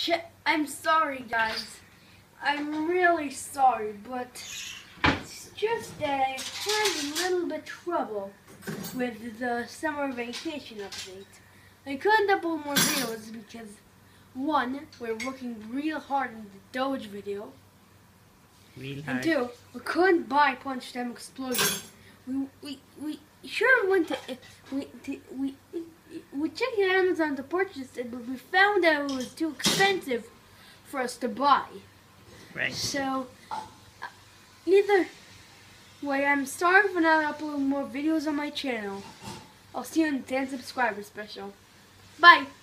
I'm sorry, guys. I'm really sorry, but it's just that I had a little bit trouble with the summer vacation update. I couldn't upload more videos because, one, we're working real hard on the Doge video, and two, we couldn't buy Punch Time Explosion. We sure went to we checked Amazon to purchase it, but we found that it was too expensive for us to buy. Right. So either way, I'm sorry for not uploading more videos on my channel. I'll see you in the 10 subscriber special. Bye.